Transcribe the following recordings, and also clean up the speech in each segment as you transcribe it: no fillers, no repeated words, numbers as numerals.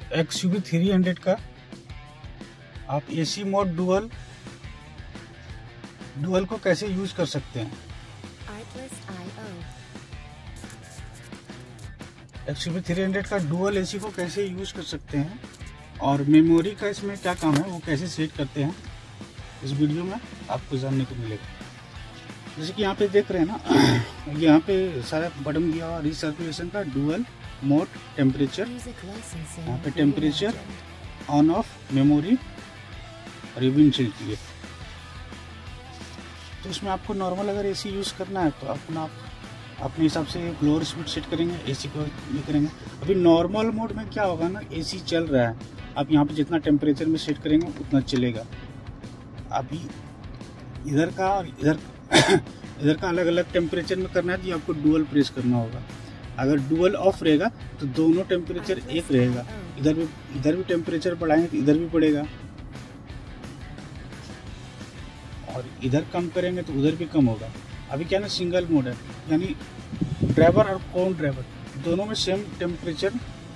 XUV 300 का आप AC mode dual को कैसे यूज कर सकते हैं। XUV 300 का डुअल AC को कैसे यूज कर सकते हैं और मेमोरी का इसमें क्या काम है वो कैसे सेट करते हैं, इस वीडियो में आपको जानने को मिलेगा। जैसे कि यहाँ पे देख रहे हैं ना, यहाँ पे सारा बटन दिया हुआ रिसर्कुलेशन का डुअल मोड टेम्परेचर, यहाँ पे टेम्परेचर ऑन ऑफ मेमोरी और ये विंडशील्ड के लिए। तो इसमें आपको नॉर्मल अगर AC यूज़ करना है तो अपने हिसाब से लोअर स्पीड सेट करेंगे, AC को ये करेंगे। अभी नॉर्मल मोड में क्या होगा ना, AC चल रहा है, आप यहाँ पे जितना टेम्परेचर में सेट करेंगे उतना चलेगा। अभी इधर का और इधर का अलग अलग टेम्परेचर में करना है तो आपको डुअल प्रेस करना होगा। अगर डुअल ऑफ रहेगा तो दोनों टेम्परेचर एक रहेगा, इधर भी टेम्परेचर बढ़ाएंगे तो इधर भी बढ़ेगा, और इधर कम करेंगे तो उधर भी कम होगा। अभी क्या ना, सिंगल मोड है, यानी ड्राइवर और कौन ड्राइवर दोनों में सेम टेम्परेचर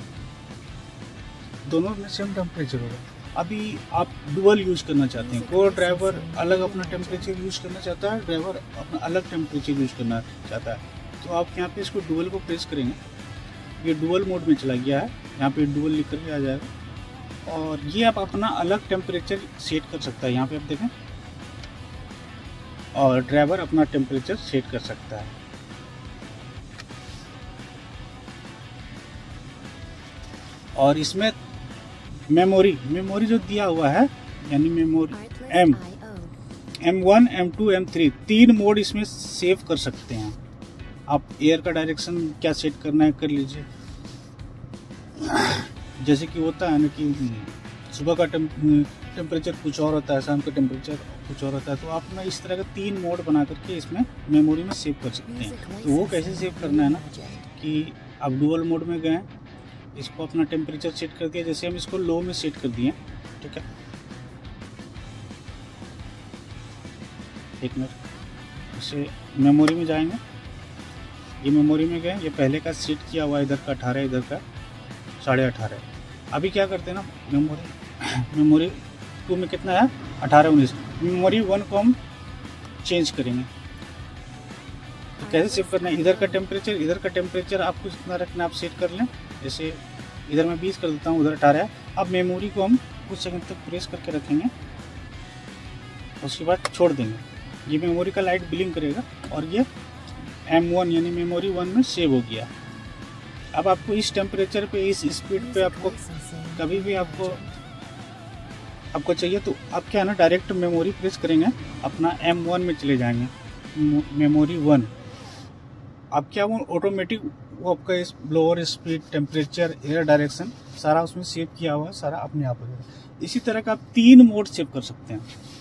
होगा। अभी आप डुअल यूज करना चाहते हैं, को ड्राइवर अलग अपना टेम्परेचर यूज करना चाहता है, ड्राइवर अपना अलग टेम्परेचर यूज करना चाहता है, तो आप यहाँ पे इसको डुअल को प्रेस करेंगे, ये डुअल मोड में चला गया है, यहाँ पे डुअल लिख कर आ जाएगा और ये आप अपना अलग टेम्परेचर सेट कर सकता है। यहाँ पे आप देखें, और ड्राइवर अपना टेम्परेचर सेट कर सकता है। और इसमें मेमोरी जो दिया हुआ है, यानी मेमोरी M1, M2, M3 तीन मोड इसमें सेव कर सकते हैं आप। एयर का डायरेक्शन क्या सेट करना है कर लीजिए। जैसे कि होता है ना कि सुबह का टेम्परेचर कुछ और होता है, शाम का टेम्परेचर कुछ और होता है, तो आप ना इस तरह के तीन मोड बना करके इसमें मेमोरी में सेव कर सकते हैं। तो वो कैसे सेव करना है ना, कि आप डुअल मोड में गए, इसको अपना टेम्परेचर सेट कर दिया, जैसे हम इसको लो में सेट कर दिए, ठीक है, एक मिनट, इसे मेमोरी में जाएंगे, ये मेमोरी में गए, ये पहले का सेट किया हुआ, इधर का 18, इधर का 18.5। अभी क्या करते हैं ना, मेमोरी 2 में कितना है 18, 19, मेमोरी 1 को हम चेंज करेंगे। तो कैसे सेव करना है, इधर का टेम्परेचर आपको जितना रखना है आप सेट कर लें। जैसे इधर मैं 20 कर देता हूँ, उधर 18 है। अब मेमोरी को हम कुछ सेकंड तक प्रेस करके रखेंगे, उसके बाद छोड़ देंगे, ये मेमोरी का लाइट ब्लिंक करेगा और ये M1 यानी मेमोरी 1 में सेव हो गया। अब आपको इस टेम्परेचर पे, इस स्पीड पे आपको कभी भी आपको चाहिए तो आप क्या है ना, डायरेक्ट मेमोरी प्रेस करेंगे, अपना M1 में चले जाएंगे, मेमोरी 1। अब क्या वो ऑटोमेटिक वो आपका इस lower speed, temperature, air direction सारा उसमें सेव किया हुआ है, सारा अपने आप हो जाएगा। इसी तरह का आप तीन मोड सेव कर सकते हैं।